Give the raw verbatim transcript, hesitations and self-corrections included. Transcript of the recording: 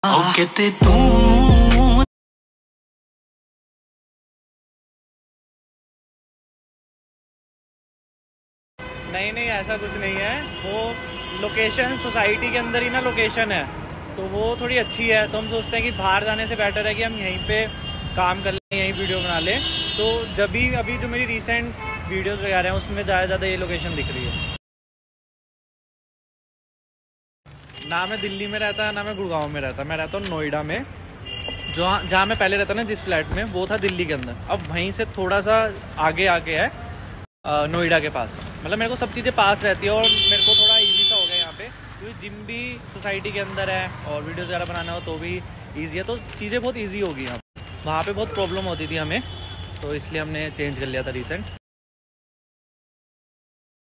कहते तू नहीं नहीं ऐसा कुछ नहीं है। वो लोकेशन सोसाइटी के अंदर ही ना लोकेशन है, तो वो थोड़ी अच्छी है, तो हम सोचते हैं कि बाहर जाने से बेटर है कि हम यहीं पे काम कर लें, यहीं वीडियो बना लें। तो जब भी अभी जो मेरी रिसेंट वीडियोस वगैरह हैं उसमें ज़्यादा ज़्यादा ये लोकेशन दिख रही है। ना मैं दिल्ली में रहता है ना मैं गुड़गांव में रहता, मैं रहता हूँ नोएडा में। जो जहाँ मैं पहले रहता ना जिस फ्लैट में, वो था दिल्ली के अंदर। अब वहीं से थोड़ा सा आगे आगे है नोएडा के पास। मतलब मेरे को सब चीज़ें पास रहती है और मेरे को थोड़ा इजी सा हो गया यहाँ पे, क्योंकि जिम भी सोसाइटी के अंदर है और वीडियोस वगैरह बनाना हो तो भी इजी है, तो चीज़ें बहुत इजी होगी यहाँ। वहाँ पे बहुत प्रॉब्लम होती थी हमें, तो इसलिए हमने चेंज कर लिया था रिसेंट।